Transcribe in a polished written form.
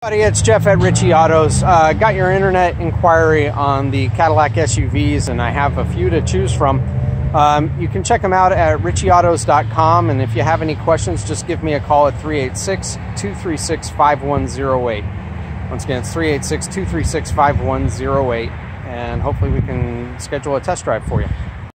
It's Jeff at Ritchie Autos. Got your internet inquiry on the Cadillac SUVs, and I have a few to choose from. You can check them out at ritchieautos.com, and if you have any questions, just give me a call at 386-236-5108. Once again, it's 386-236-5108, and hopefully we can schedule a test drive for you.